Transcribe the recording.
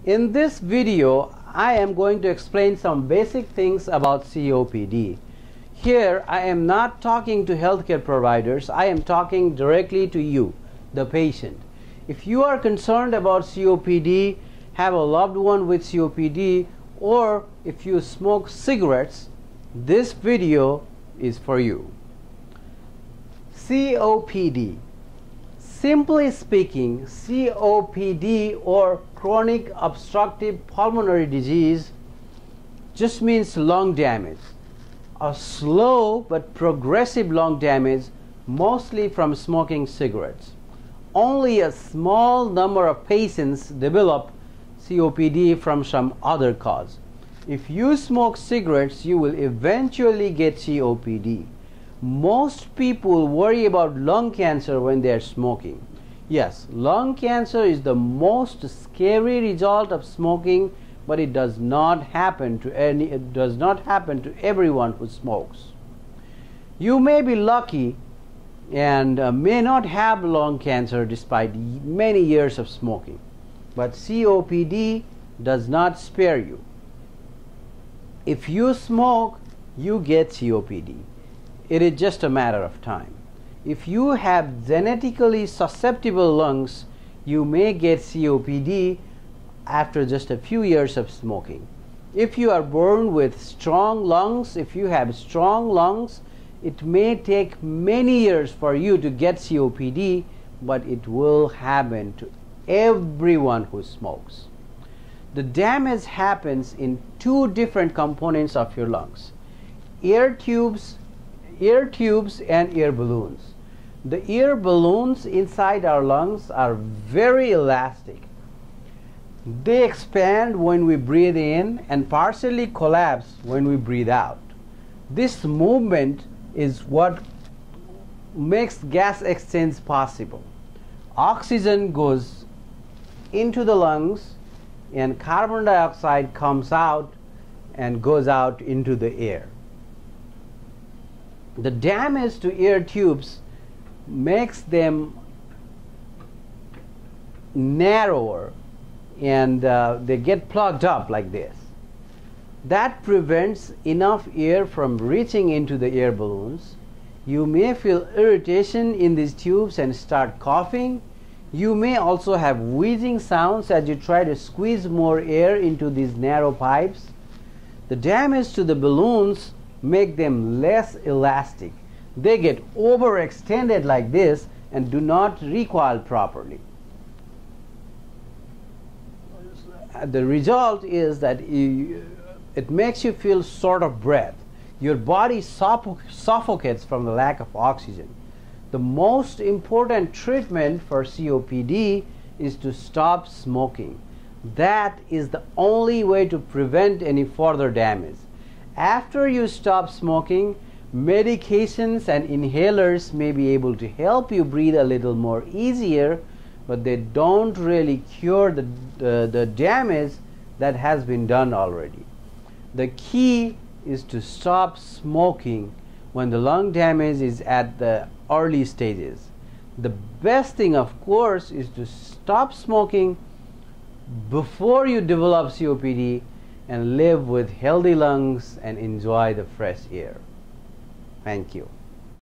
In this video, I am going to explain some basic things about COPD. Here, I am not talking to healthcare providers. I am talking directly to you, the patient. If you are concerned about COPD, have a loved one with COPD, or if you smoke cigarettes, this video is for you. COPD. Simply speaking, COPD or chronic obstructive pulmonary disease just means lung damage. A slow but progressive lung damage, mostly from smoking cigarettes. Only a small number of patients develop COPD from some other cause. If you smoke cigarettes, you will eventually get COPD. Most people worry about lung cancer when they are smoking. Yes, lung cancer is the most scary result of smoking, but it does not happen to everyone who smokes. You may be lucky and may not have lung cancer despite many years of smoking, but COPD does not spare you. If you smoke, you get COPD. It is just a matter of time. If you have genetically susceptible lungs, you may get COPD after just a few years of smoking. If you are born with strong lungs, if you have strong lungs, it may take many years for you to get COPD, but it will happen to everyone who smokes. The damage happens in two different components of your lungs: air tubes and air balloons. The air balloons inside our lungs are very elastic. They expand when we breathe in and partially collapse when we breathe out. This movement is what makes gas exchange possible. Oxygen goes into the lungs and carbon dioxide comes out and goes out into the air. The damage to air tubes makes them narrower and they get plugged up like this. That prevents enough air from reaching into the air balloons. You may feel irritation in these tubes and start coughing. You may also have wheezing sounds as you try to squeeze more air into these narrow pipes. The damage to the balloons make them less elastic. They get overextended like this and do not recoil properly. The result is that it makes you feel short of breath. Your body suffocates from the lack of oxygen. The most important treatment for COPD is to stop smoking. That is the only way to prevent any further damage. After you stop smoking, medications and inhalers may be able to help you breathe a little more easier, but they don't really cure the damage that has been done already. The key is to stop smoking when the lung damage is at the early stages. The best thing, of course, is to stop smoking before you develop COPD and live with healthy lungs and enjoy the fresh air. Thank you.